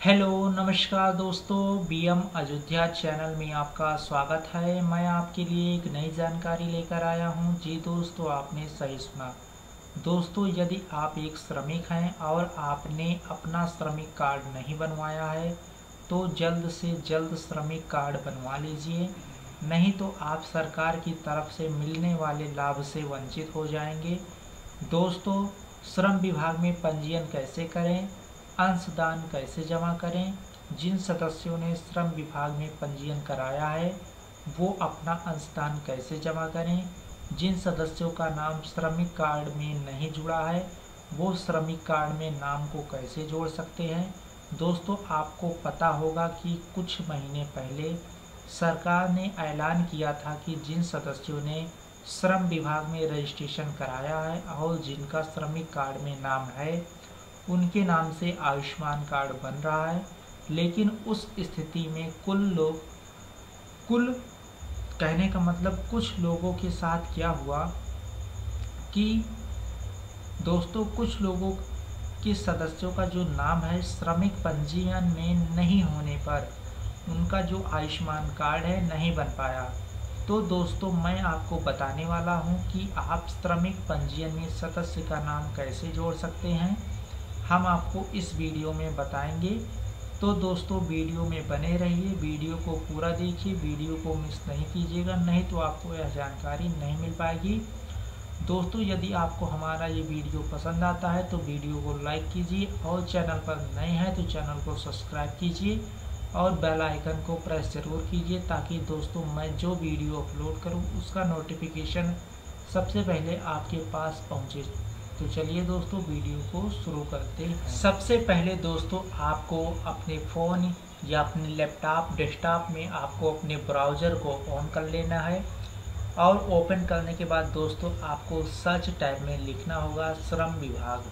Hello नमस्कार दोस्तों, BM Ayodhya channel में आपका स्वागत है। मैं आपके लिए एक नई जानकारी लेकर आया हूं। जी दोस्तों, आपने सही सुना। दोस्तों, यदि आप एक श्रमिक हैं और आपने अपना श्रमिक कार्ड नहीं बनवाया है तो जल्द से जल्द श्रमिक कार्ड बनवा लीजिए, नहीं तो आप सरकार की तरफ से मिलने वाले लाभ से वंचित हो जाएंगे। दोस्तों, श्रम विभाग में पंजीयन कैसे करें, अंशदान कैसे जमा करें, जिन सदस्यों ने श्रम विभाग में पंजीयन कराया है वो अपना अंशदान कैसे जमा करें, जिन सदस्यों का नाम श्रमिक कार्ड में नहीं जुड़ा है वो श्रमिक कार्ड में नाम को कैसे जोड़ सकते हैं। दोस्तों, आपको पता होगा कि कुछ महीने पहले सरकार ने ऐलान किया था कि जिन सदस्यों ने श्रम विभाग में रजिस्ट्रेशन कराया है और जिनका श्रमिक कार्ड में नाम है उनके नाम से आयुष्मान कार्ड बन रहा है। लेकिन उस स्थिति में कुल कहने का मतलब कुछ लोगों के साथ क्या हुआ कि दोस्तों कुछ लोगों के सदस्यों का जो नाम है श्रमिक पंजीयन में नहीं होने पर उनका जो आयुष्मान कार्ड है नहीं बन पाया। तो दोस्तों, मैं आपको बताने वाला हूं कि आप श्रमिक पंजीयन में सदस्य का नाम कैसे जोड़ सकते हैं, हम आपको इस वीडियो में बताएंगे। तो दोस्तों, वीडियो में बने रहिए, वीडियो को पूरा देखिए, वीडियो को मिस नहीं कीजिएगा, नहीं तो आपको यह जानकारी नहीं मिल पाएगी। दोस्तों, यदि आपको हमारा ये वीडियो पसंद आता है तो वीडियो को लाइक कीजिए और चैनल पर नए हैं तो चैनल को सब्सक्राइब कीजिए और बेल आइकन को प्रेस जरूर कीजिए ताकि दोस्तों मैं जो वीडियो अपलोड करूं उसका नोटिफिकेशन सबसे पहले आपके पास पहुंचे। तो चलिए दोस्तों, वीडियो को शुरू करते हैं। सबसे पहले दोस्तों, आपको अपने फ़ोन या अपने लैपटॉप डेस्कटॉप में आपको अपने ब्राउज़र को ऑन कर लेना है और ओपन करने के बाद दोस्तों आपको सर्च टैब में लिखना होगा श्रम विभाग।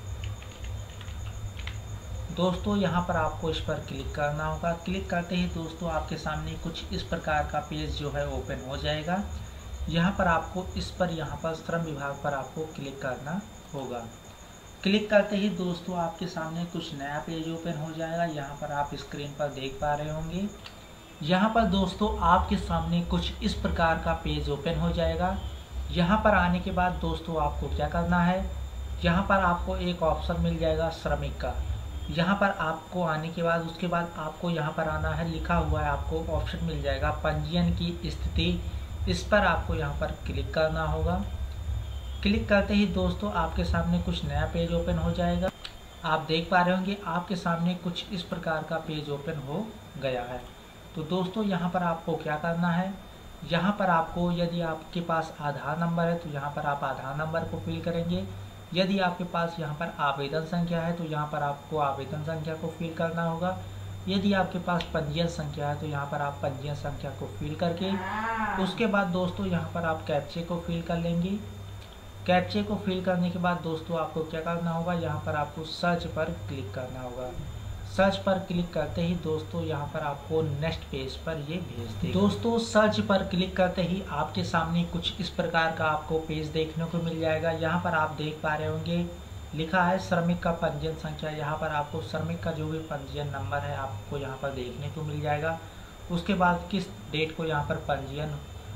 दोस्तों, यहाँ पर आपको इस पर क्लिक करना होगा। क्लिक करते ही दोस्तों आपके सामने कुछ इस प्रकार का पेज जो है ओपन हो जाएगा। यहाँ पर आपको यहाँ पर श्रम विभाग पर आपको क्लिक करना होगा। क्लिक करते ही दोस्तों आपके सामने कुछ नया पेज ओपन हो जाएगा। यहाँ पर आप स्क्रीन पर देख पा रहे होंगे। यहाँ पर दोस्तों आपके सामने कुछ इस प्रकार का पेज ओपन हो जाएगा। यहाँ पर आने के बाद दोस्तों आपको क्या करना है, यहाँ पर आपको एक ऑप्शन मिल जाएगा श्रमिक का। यहाँ पर आपको आने के बाद उसके बाद आपको यहाँ पर आना है, लिखा हुआ है आपको ऑप्शन मिल जाएगा पंजीयन की स्थिति। इस पर आपको यहाँ पर क्लिक करना होगा। क्लिक करते ही दोस्तों आपके सामने कुछ नया पेज ओपन हो जाएगा। आप देख पा रहे होंगे आपके सामने कुछ इस प्रकार का पेज ओपन हो गया है। तो दोस्तों यहाँ पर आपको क्या करना है, यहाँ पर आपको यदि आपके पास आधार नंबर है तो यहाँ पर आप आधार नंबर को फिल करेंगे। यदि आपके पास यहाँ पर आवेदन संख्या है तो यहाँ पर आपको आवेदन संख्या को फिल करना होगा। यदि आपके पास पंजीयन संख्या है तो यहाँ पर आप पंजीयन संख्या को फिल करके उसके बाद दोस्तों यहाँ पर आप कैप्चे को फिल कर लेंगे। कैप्चे को फिल करने के बाद दोस्तों आपको क्या करना होगा, यहाँ पर आपको सर्च पर क्लिक करना होगा। सर्च पर क्लिक करते ही दोस्तों यहाँ पर आपको नेक्स्ट पेज पर ये भेज देगा। दोस्तों, सर्च पर क्लिक करते ही आपके सामने कुछ इस प्रकार का आपको पेज देखने को मिल जाएगा। यहाँ पर आप देख पा रहे होंगे लिखा है श्रमिक का पंजीयन संख्या। यहाँ पर आपको श्रमिक का जो भी पंजीयन नंबर है आपको यहाँ पर देखने को मिल जाएगा। उसके बाद किस डेट को यहाँ पर पंजीयन,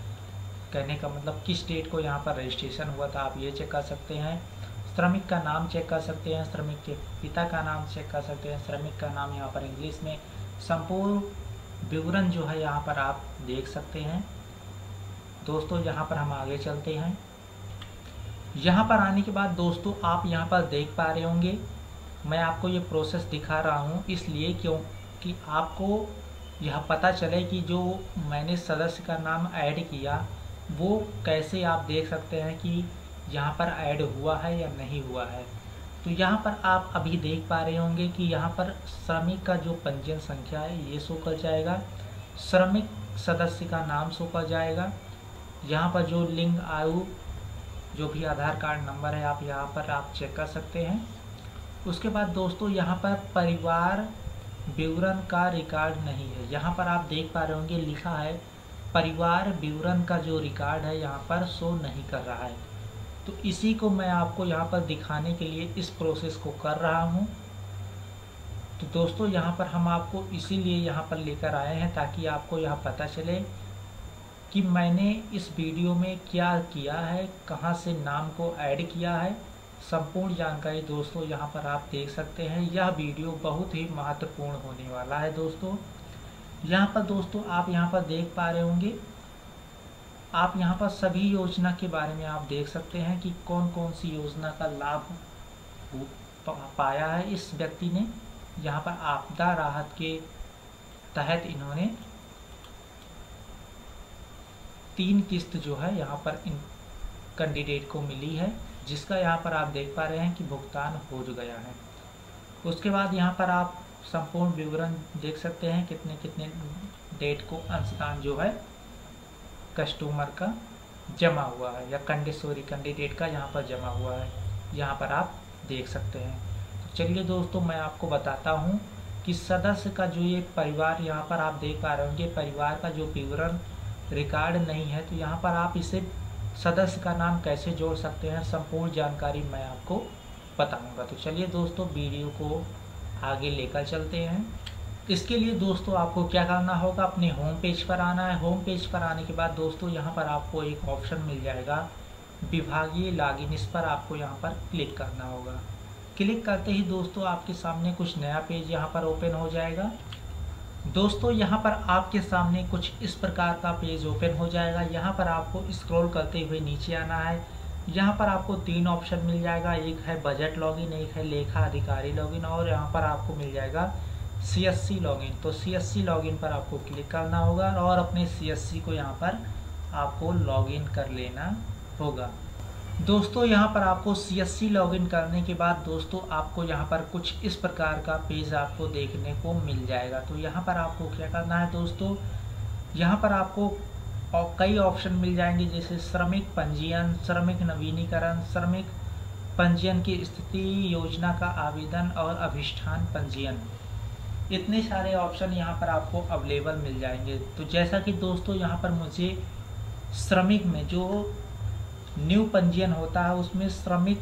कहने का मतलब किस डेट को यहाँ पर रजिस्ट्रेशन हुआ था आप ये चेक कर सकते हैं। श्रमिक का नाम चेक कर सकते हैं, श्रमिक के पिता का नाम चेक कर सकते हैं, श्रमिक का नाम यहाँ पर इंग्लिश में संपूर्ण विवरण जो है यहाँ पर आप देख सकते हैं। दोस्तों, यहाँ पर हम आगे चलते हैं। यहाँ पर आने के बाद दोस्तों आप यहाँ पर देख पा रहे होंगे, मैं आपको ये प्रोसेस दिखा रहा हूँ इसलिए क्योंकि आपको यह पता चले कि जो मैंने सदस्य का नाम ऐड किया वो कैसे आप देख सकते हैं कि यहाँ पर ऐड हुआ है या नहीं हुआ है। तो यहाँ पर आप अभी देख पा रहे होंगे कि यहाँ पर श्रमिक का जो पंजीयन संख्या है ये शो कर जाएगा, श्रमिक सदस्य का नाम शो कर जाएगा। यहाँ पर जो लिंग, आयु, जो भी आधार कार्ड नंबर है आप यहाँ पर आप चेक कर सकते हैं। उसके बाद दोस्तों यहाँ पर परिवार विवरण का रिकॉर्ड नहीं है। यहाँ पर आप देख पा रहे होंगे लिखा है परिवार विवरण का जो रिकॉर्ड है यहाँ पर शो नहीं कर रहा है। तो इसी को मैं आपको यहाँ पर दिखाने के लिए इस प्रोसेस को कर रहा हूँ। तो दोस्तों यहाँ पर हम आपको इसीलिए यहाँ पर लेकर आए हैं ताकि आपको यहाँ पता चले कि मैंने इस वीडियो में क्या किया है, कहाँ से नाम को ऐड किया है। संपूर्ण जानकारी दोस्तों यहाँ पर आप देख सकते हैं। यह वीडियो बहुत ही महत्वपूर्ण होने वाला है दोस्तों। यहाँ पर दोस्तों आप यहाँ पर देख पा रहे होंगे, आप यहाँ पर सभी योजना के बारे में आप देख सकते हैं कि कौन कौन सी योजना का लाभ पाया है इस व्यक्ति ने। यहाँ पर आपदा राहत के तहत इन्होंने 3 किस्त जो है यहाँ पर इन कैंडिडेट को मिली है, जिसका यहाँ पर आप देख पा रहे हैं कि भुगतान हो गया है। उसके बाद यहाँ पर आप संपूर्ण विवरण देख सकते हैं, कितने कितने डेट को अंशदान जो है कस्टमर का जमा हुआ है या कैंडिडेट का यहाँ पर जमा हुआ है, यहाँ पर आप देख सकते हैं। तो चलिए दोस्तों मैं आपको बताता हूँ कि सदस्य का जो ये परिवार यहाँ पर आप देख पा रहे होंगे, परिवार का जो विवरण रिकॉर्ड नहीं है, तो यहाँ पर आप इसे सदस्य का नाम कैसे जोड़ सकते हैं, संपूर्ण जानकारी मैं आपको बताऊंगा। तो चलिए दोस्तों वीडियो को आगे लेकर चलते हैं। इसके लिए दोस्तों आपको क्या करना होगा, अपने होम पेज पर आना है। होम पेज पर आने के बाद दोस्तों यहाँ पर आपको एक ऑप्शन मिल जाएगा विभागीय लॉगिन, इस पर आपको यहाँ पर क्लिक करना होगा। क्लिक करते ही दोस्तों आपके सामने कुछ नया पेज यहाँ पर ओपन हो जाएगा। दोस्तों यहाँ पर आपके सामने कुछ इस प्रकार का पेज ओपन हो जाएगा। यहाँ पर आपको स्क्रॉल करते हुए नीचे आना है। यहाँ पर आपको 3 ऑप्शन मिल जाएगा, एक है बजट लॉगिन, एक है लेखा अधिकारी लॉगिन और यहाँ पर आपको मिल जाएगा CSC लॉगिन। तो CSC लॉगिन पर आपको क्लिक करना होगा और अपने CSC को यहाँ पर आपको लॉगिन कर लेना होगा। दोस्तों यहाँ पर आपको CSC लॉगिन करने के बाद दोस्तों आपको यहाँ पर कुछ इस प्रकार का पेज आपको देखने को मिल जाएगा। तो यहाँ पर आपको क्या करना है दोस्तों, यहाँ पर आपको कई ऑप्शन मिल जाएंगे, जैसे श्रमिक पंजीयन, श्रमिक नवीनीकरण, श्रमिक पंजीयन की स्थिति, योजना का आवेदन और अभिष्ठान पंजीयन। इतने सारे ऑप्शन यहाँ पर आपको अवेलेबल मिल जाएंगे। तो जैसा कि दोस्तों यहाँ पर मुझे श्रमिक में जो न्यू पंजीयन होता है उसमें श्रमिक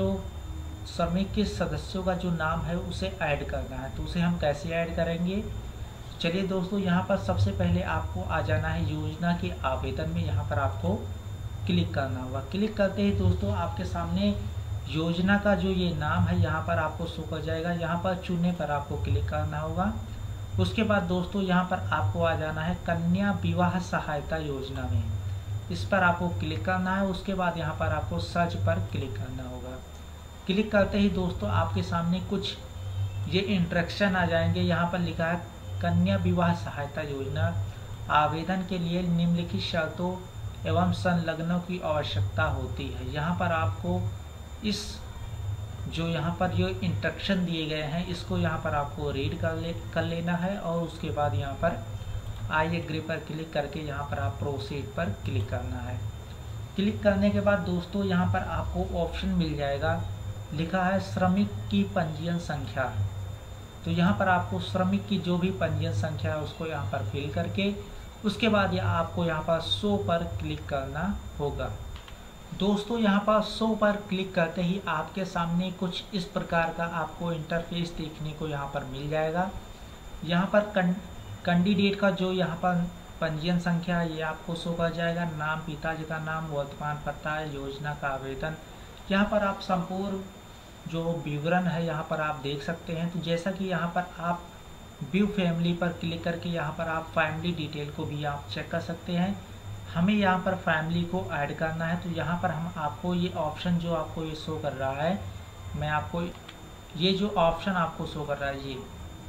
के सदस्यों का जो नाम है उसे ऐड करना है। तो उसे हम कैसे ऐड करेंगे, चलिए दोस्तों यहाँ पर सबसे पहले आपको आ जाना है योजना के आवेदन में। यहाँ पर आपको क्लिक करना होगा। क्लिक करते ही दोस्तों आपके सामने योजना का जो ये नाम है यहाँ पर आपको शो कर जाएगा। यहाँ पर चुने पर आपको क्लिक करना होगा। उसके बाद दोस्तों यहाँ पर आपको आ जाना है कन्या विवाह सहायता योजना में, इस पर आपको क्लिक करना है। उसके बाद यहाँ पर आपको सर्च पर क्लिक करना होगा। क्लिक करते ही दोस्तों आपके सामने कुछ ये इंस्ट्रक्शन आ जाएंगे। यहाँ पर लिखा है कन्या विवाह सहायता योजना आवेदन के लिए निम्नलिखित शर्तों एवं संलग्नों की आवश्यकता होती है। यहाँ पर आपको इस जो यहाँ पर जो इंस्ट्रक्शन दिए गए हैं इसको यहाँ पर आपको रीड कर लेना है और उसके बाद यहाँ पर आई एग्री पर क्लिक करके यहाँ पर आप प्रोसीड पर क्लिक करना है। क्लिक करने के बाद दोस्तों यहाँ पर आपको ऑप्शन मिल जाएगा, लिखा है श्रमिक की पंजीयन संख्या। तो यहाँ पर आपको श्रमिक की जो भी पंजीयन संख्या है उसको यहाँ पर फिल करके उसके बाद आपको यहाँ पर शो पर क्लिक करना होगा। दोस्तों यहाँ पर शो पर क्लिक करते ही आपके सामने कुछ इस प्रकार का आपको इंटरफेस देखने को यहाँ पर मिल जाएगा। यहाँ पर कैंडिडेट का जो यहाँ पर पंजीयन संख्या ये आपको शो कर जाएगा, नाम, पिताजी का नाम, वर्तमान पता, योजना का आवेदन। यहाँ पर आप संपूर्ण जो विवरण है यहाँ पर आप देख सकते हैं। तो जैसा कि यहाँ पर आप व्यू फैमिली पर क्लिक करके यहाँ पर आप फैमिली डिटेल को भी आप चेक कर सकते हैं। हमें यहाँ पर फैमिली को ऐड करना है, तो यहाँ पर हम आपको ये ऑप्शन जो आपको ये शो कर रहा है, मैं आपको ये जो ऑप्शन आपको शो कर रहा है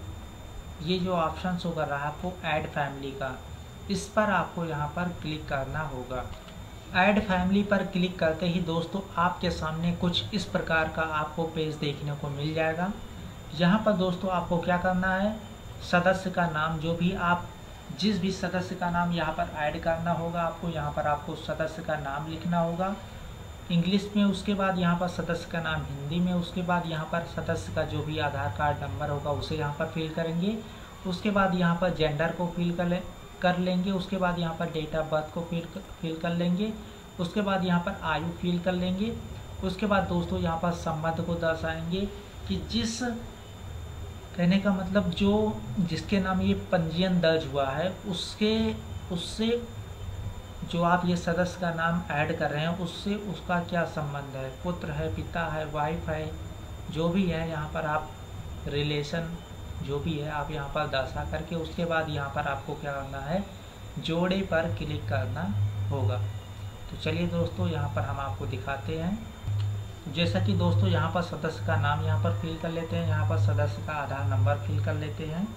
ये जो ऑप्शन शो कर रहा है आपको ऐड फैमिली का, इस पर आपको यहाँ पर क्लिक करना होगा। ऐड फैमिली पर क्लिक करते ही दोस्तों आपके सामने कुछ इस प्रकार का आपको पेज देखने को मिल जाएगा। यहाँ पर दोस्तों आपको क्या करना है, सदस्य का नाम, जो भी आप जिस भी सदस्य का नाम यहाँ पर ऐड करना होगा आपको यहाँ पर आपको सदस्य का नाम लिखना होगा इंग्लिश में। उसके बाद यहाँ पर सदस्य का नाम हिंदी में। उसके बाद यहाँ पर सदस्य का जो भी आधार कार्ड नंबर होगा उसे यहाँ पर फिल करेंगे। उसके बाद यहाँ पर जेंडर को फिल कर लेंगे। उसके बाद यहाँ पर डेट ऑफ बर्थ को फिल कर लेंगे। उसके बाद यहाँ पर आयु फिल कर लेंगे। उसके बाद दोस्तों यहाँ पर संबंध को दर्शाएंगे कि जिस कहने का मतलब जो जिसके नाम ये पंजीयन दर्ज हुआ है उससे जो आप ये सदस्य का नाम ऐड कर रहे हैं उससे उसका क्या संबंध है, पुत्र है, पिता है, वाइफ है, जो भी है यहाँ पर आप रिलेशन जो भी है आप यहाँ पर दर्शा करके उसके बाद यहाँ पर आपको क्या करना है, जोड़े पर क्लिक करना होगा। तो चलिए दोस्तों यहाँ पर हम आपको दिखाते हैं। जैसा कि दोस्तों यहाँ पर सदस्य का नाम यहाँ पर फिल कर लेते हैं, यहाँ पर सदस्य का आधार नंबर फिल कर लेते हैं।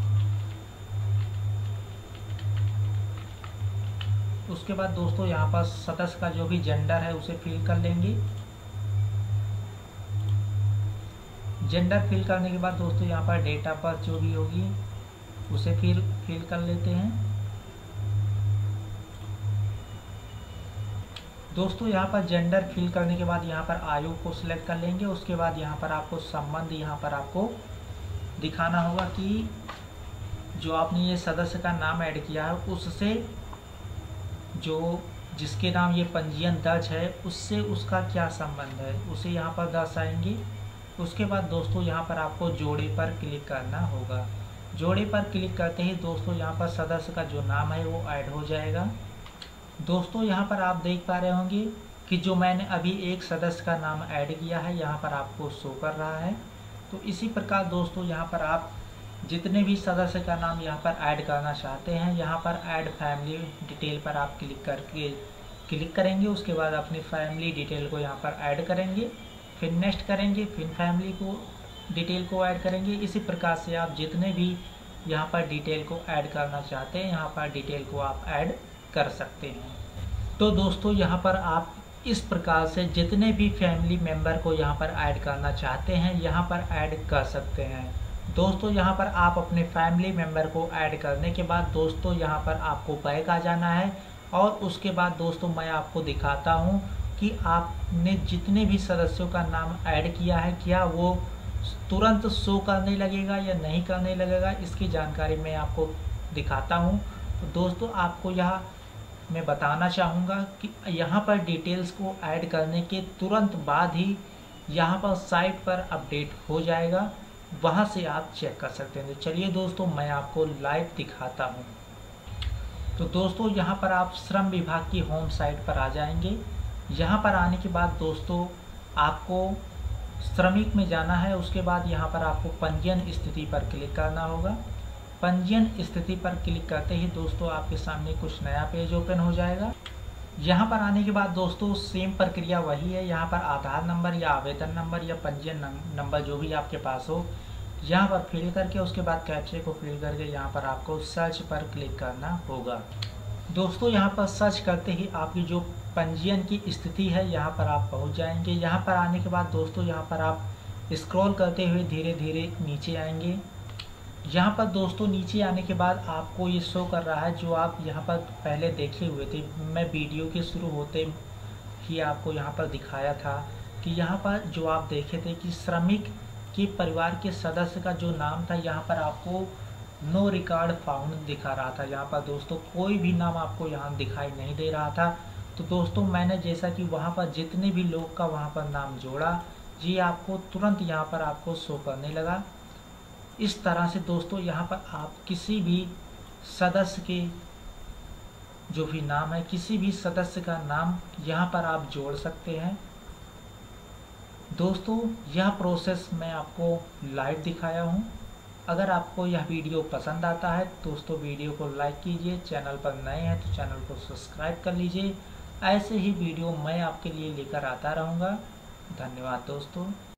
उसके बाद दोस्तों यहाँ पर सदस्य का जो भी जेंडर है उसे फिल कर लेंगे। जेंडर फिल करने के बाद दोस्तों यहाँ पर डेट ऑफ बर्थ जो भी होगी उसे फिल कर लेते हैं। दोस्तों यहाँ पर जेंडर फिल करने के बाद यहाँ पर आयु को सिलेक्ट कर लेंगे। उसके बाद यहाँ पर आपको संबंध यहाँ पर आपको दिखाना होगा कि जो आपने ये सदस्य का नाम ऐड किया है उससे जो जिसके नाम ये पंजीयन दर्ज है उससे उसका क्या संबंध है उसे यहाँ पर दर्शाएंगे। उसके बाद दोस्तों यहाँ पर आपको जोड़े पर क्लिक करना होगा। जोड़े पर क्लिक करते ही दोस्तों यहाँ पर सदस्य का जो नाम है वो ऐड हो जाएगा। दोस्तों यहाँ पर आप देख पा रहे होंगे कि जो मैंने अभी एक सदस्य का नाम ऐड किया है यहाँ पर आपको शो कर रहा है। तो इसी प्रकार दोस्तों यहाँ पर आप जितने भी सदस्य का नाम यहाँ पर ऐड करना चाहते हैं यहाँ पर ऐड फैमिली डिटेल पर आप क्लिक करेंगे। उसके बाद अपनी फैमिली डिटेल को यहाँ पर ऐड करेंगे, फिर नेक्स्ट करेंगे, फिर फैमिली को डिटेल को ऐड करेंगे। इसी प्रकार से आप जितने भी यहाँ पर डिटेल को ऐड करना चाहते हैं यहाँ पर डिटेल को आप ऐड कर सकते हैं। तो दोस्तों यहाँ पर आप इस प्रकार से जितने भी फैमिली मेंबर को यहाँ पर ऐड करना चाहते हैं यहाँ पर ऐड कर सकते हैं। दोस्तों यहाँ पर आप अपने फैमिली मेंबर को ऐड करने के बाद दोस्तों यहाँ पर आपको बैक आ जाना है और उसके बाद दोस्तों मैं आपको दिखाता हूँ कि आपने जितने भी सदस्यों का नाम ऐड किया है क्या वो तुरंत शो करने लगेगा या नहीं करने लगेगा, इसकी जानकारी मैं आपको दिखाता हूँ। तो दोस्तों आपको यहाँ मैं बताना चाहूँगा कि यहाँ पर डिटेल्स को ऐड करने के तुरंत बाद ही यहाँ पर साइट पर अपडेट हो जाएगा, वहाँ से आप चेक कर सकते हैं। तो चलिए दोस्तों मैं आपको लाइव दिखाता हूँ। तो दोस्तों यहाँ पर आप श्रम विभाग की होम साइट पर आ जाएंगे। यहाँ पर आने के बाद दोस्तों आपको श्रमिक में जाना है। उसके बाद यहाँ पर आपको पंजीयन स्थिति पर क्लिक करना होगा। पंजीयन स्थिति पर क्लिक करते ही दोस्तों आपके सामने कुछ नया पेज ओपन हो जाएगा। यहाँ पर आने के बाद दोस्तों सेम प्रक्रिया वही है। यहाँ पर आधार नंबर या आवेदन नंबर या पंजीयन नंबर जो भी आपके पास हो यहाँ पर फिल करके उसके बाद कैप्चे को फिल करके यहाँ पर आपको सर्च पर क्लिक करना होगा। दोस्तों यहाँ पर सर्च करते ही आपकी जो पंजीयन की स्थिति है यहाँ पर आप पहुँच जाएंगे। यहाँ पर आने के बाद दोस्तों यहाँ पर आप स्क्रॉल करते हुए धीरे धीरे नीचे आएंगे। यहाँ पर दोस्तों नीचे आने के बाद आपको ये शो कर रहा है जो आप यहाँ पर पहले देखे हुए थे। मैं वीडियो के शुरू होते ही आपको यहाँ पर दिखाया था कि यहाँ पर जो आप देखे थे कि श्रमिक के परिवार के सदस्य का जो नाम था यहाँ पर आपको नो रिकॉर्ड फाउंड दिखा रहा था। यहाँ पर दोस्तों कोई भी नाम आपको यहाँ दिखाई नहीं दे रहा था। तो दोस्तों मैंने जैसा कि वहाँ पर जितने भी लोग का वहाँ पर नाम जोड़ा जी आपको तुरंत यहाँ पर आपको शो करने लगा। इस तरह से दोस्तों यहाँ पर आप किसी भी सदस्य के जो भी नाम है किसी भी सदस्य का नाम यहाँ पर आप जोड़ सकते हैं। दोस्तों यह प्रोसेस मैं आपको लाइव दिखाया हूँ। अगर आपको यह वीडियो पसंद आता है दोस्तों वीडियो को लाइक कीजिए, चैनल पर नए हैं तो चैनल को सब्सक्राइब कर लीजिए। ऐसे ही वीडियो मैं आपके लिए लेकर आता रहूँगा। धन्यवाद दोस्तों।